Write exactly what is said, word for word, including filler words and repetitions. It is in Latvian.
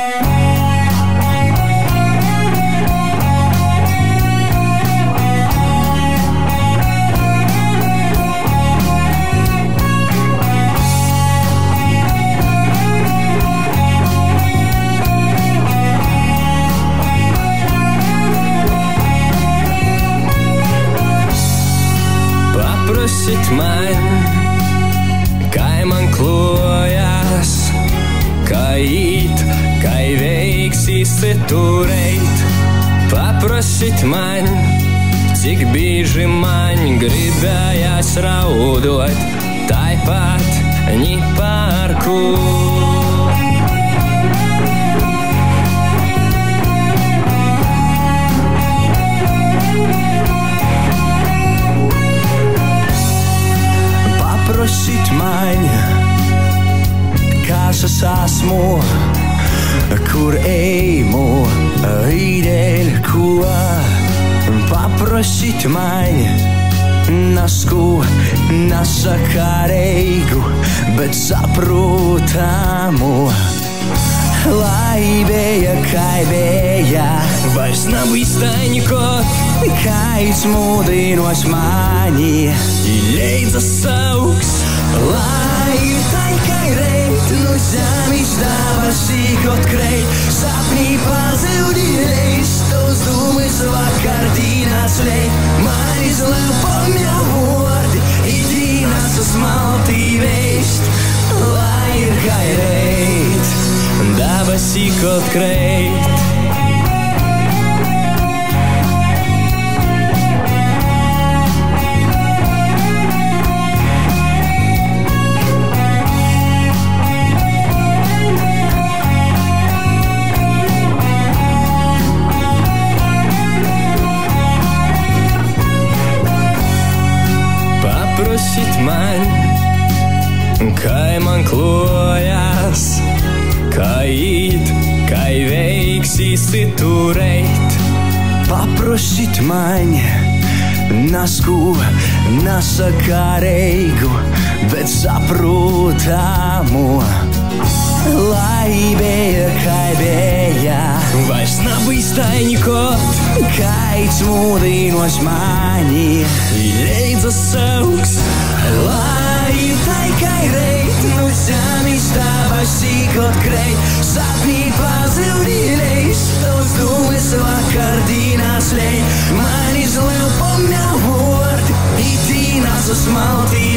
Paprosit man, kai man klojas, kā īt, kai veiksīs turēt. Paprosit man, cik bieži man gribējās raudot, tāpat ni par ko. Paprosit man, kas es esmu, kur eimu, īdēļ ko. Paprosit man, nasku, nesakārīgu, bet saprotamu. Lai bija, kai bija, vairs nav īstaņiko, kaids mūdinos mani, leidzas sauks. Lai ir tai, kai reit, no zemes dabasīk atkreit, sapnī pazudīreiz, tos dūmis vakardīnās leit, man izlēpamja vordi, idīnās smaltī veist. Lai ir kai reit, dabasīk atkreit. Paprosit man, kai man klojas, kā īt, kai veiksīs turēt. Paprosit man, nasku, nesakārīgu, bet saprotamu. Lai bija, kai bija, vairs nav īstaņiko, kaids mūdinos mani, leidzas sauks. Lai ir tai, kai reit, no zemes dabasīk atkreit, sapnī pazudīreiz, tos dūmis vakardīnās leit, man izlēpamja vordi, idīnās smaltī